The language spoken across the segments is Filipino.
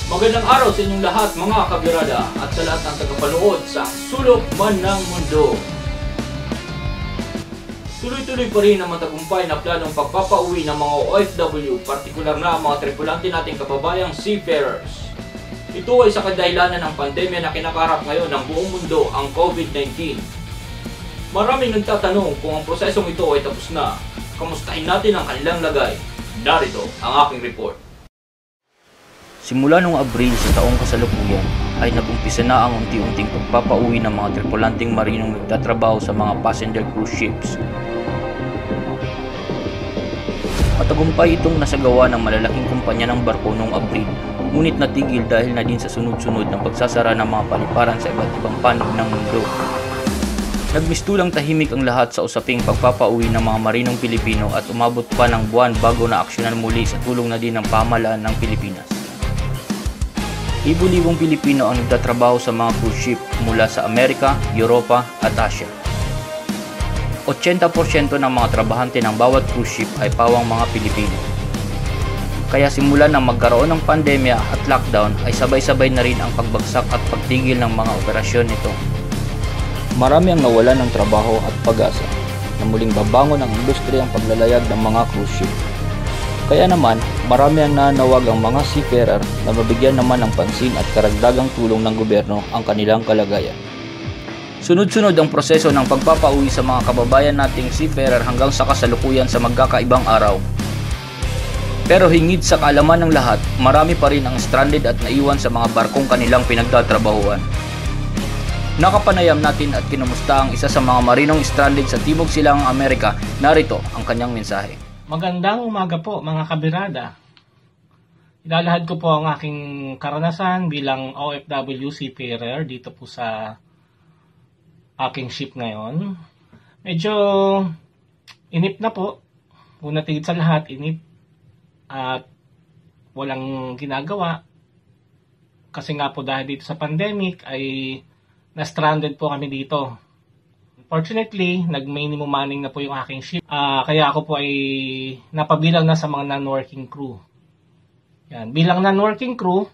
Magandang araw sa inyong lahat mga kabirada at sa lahat ng tagapanood sa sulok man ng mundo. Tuloy-tuloy pa rin ang matagumpay na planong pagpapauwi ng mga OFW, partikular na ang mga tripulante nating kababayang seafarers. Ito ay sa kadahilanan ng pandemya na kinakaharap ngayon ng buong mundo, ang COVID-19. Maraming nagtatanong kung ang prosesong ito ay tapos na. Kamustahin natin ang kanilang lagay. Narito ang aking report. Simula noong Abril sa taong kasalukuyan ay nag-umpisa na ang unti-unting pagpapauwi ng mga tripulanteng marinong nagtatrabaho sa mga passenger cruise ships. Matagumpay itong nasagawa ng malalaking kumpanya ng barko noong Abril, ngunit natigil dahil na din sa sunod-sunod ng pagsasara ng mga paliparan sa iba't ibang panig ng mundo. Nagmistulang tahimik ang lahat sa usaping pagpapauwi ng mga marinong Pilipino at umabot pa ng buwan bago na aksyonan muli sa tulong na din ng pamahalaan ng Pilipinas. Libo-libong Pilipino ang nagtatrabaho sa mga cruise ship mula sa Amerika, Europa at Asia. 80% ng mga trabahante ng bawat cruise ship ay pawang mga Pilipino. Kaya simula nang magkaroon ng pandemya at lockdown ay sabay-sabay na rin ang pagbagsak at pagtigil ng mga operasyon nito. Marami ang nawalan ng trabaho at pag-asa na muling babangon ang industriyang paglalayag ng mga cruise ship. Kaya naman, marami ang nanawag ang mga seafarer na mabigyan naman ng pansin at karagdagang tulong ng gobyerno ang kanilang kalagayan. Sunod-sunod ang proseso ng pagpapauwi sa mga kababayan nating seafarer hanggang sa kasalukuyan sa magkakaibang araw. Pero hingid sa kaalaman ng lahat, marami pa rin ang stranded at naiwan sa mga barkong kanilang pinagtatrabahuan. Nakapanayam natin at kinumusta ang isa sa mga marinong stranded sa Timog Silangang Amerika. Narito ang kanyang mensahe. Magandang umaga po mga kabirada. Ilalahad ko po ang aking karanasan bilang OFW seafarer dito po sa aking ship ngayon. Medyo inip na po. Una tigit sa lahat, inip at walang ginagawa. Kasi nga po dahil dito sa pandemic ay na-stranded po kami dito. Fortunately, nag-minimum manning na po yung aking ship. Kaya ako po ay napabilang na sa mga non-working crew. Yan. Bilang non-working crew,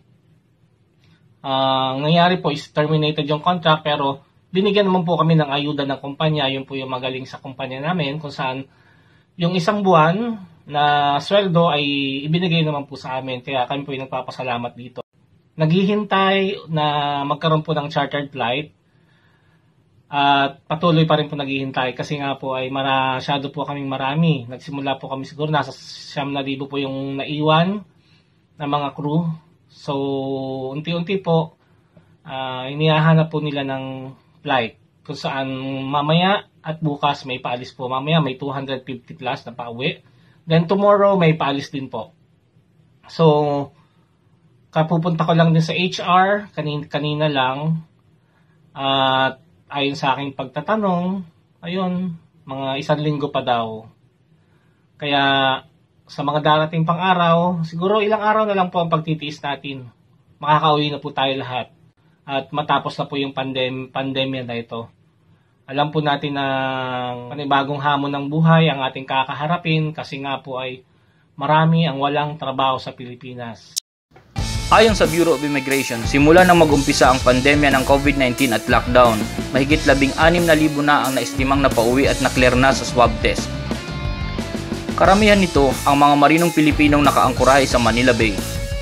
nangyari po is terminated yung contract pero binigyan naman po kami ng ayuda ng kumpanya. Yun po yung magaling sa kumpanya namin kung saan yung isang buwan na sweldo ay ibinigay naman po sa amin. Kaya kami po yung nagpapasalamat dito. Naghihintay na magkaroon po ng chartered flight. At patuloy pa rin po naghihintay kasi nga po ay masyado po kaming marami. Nagsimula po kami siguro nasa 9,000 po yung naiwan na mga crew. So unti-unti po inihahanap po nila ng flight kung saan mamaya at bukas may paalis po. Mamaya may 250 plus na pauwi. Then tomorrow may paalis din po. So kapupunta ko lang din sa HR kanina lang at ayon sa aking pagtatanong, ayun, mga 1 linggo pa daw. Kaya sa mga darating pang araw, siguro ilang araw na lang po ang pagtitiis natin. Makakauwi na po tayo lahat. At matapos na po yung pandemya na ito. Alam po natin na panibagong hamon ng buhay ang ating kakaharapin kasi nga po ay marami ang walang trabaho sa Pilipinas. Ayon sa Bureau of Immigration, simula nang mag-umpisa ang pandemya ng COVID-19 at lockdown, mahigit 16,000 na ang naestimang napauwi at naklear na sa swab test. Karamihan nito ang mga marinong Pilipinong nakaangkurahe sa Manila Bay.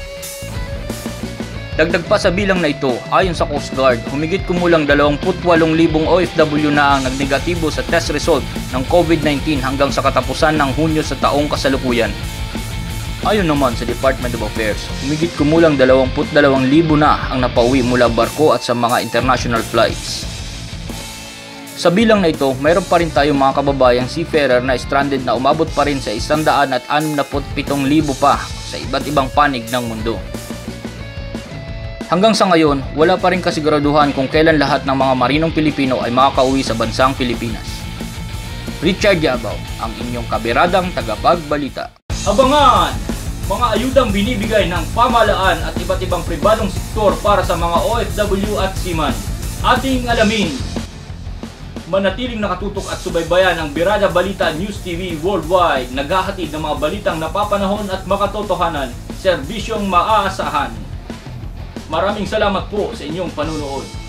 Dagdag pa sa bilang na ito, ayon sa Coast Guard, humigit kumulang 28,000 OFW na ang nagnegatibo sa test result ng COVID-19 hanggang sa katapusan ng Hunyo sa taong kasalukuyan. Ayon naman sa Department of Affairs, humigit kumulang 22,000 na ang napauwi mula barko at sa mga international flights. Sa bilang na ito, mayroon pa rin tayong mga kababayang seafarer na stranded na umabot pa rin sa 167,000 pa sa iba't ibang panig ng mundo. Hanggang sa ngayon, wala pa rin kasiguraduhan kung kailan lahat ng mga marinong Pilipino ay makakauwi sa bansang Pilipinas. Richard Yabao, ang inyong kabiradang tagapagbalita. Abangan! Mga ayudang binibigay ng pamahalaan at iba't ibang pribadong sektor para sa mga OFW at seaman. Ating alamin. Manatiling nakatutok at subaybayan ang Birada Balita News TV Worldwide. Naghahatid ng mga balitang napapanahon at makatotohanan, serbisyong maaasahan. Maraming salamat po sa inyong panunood.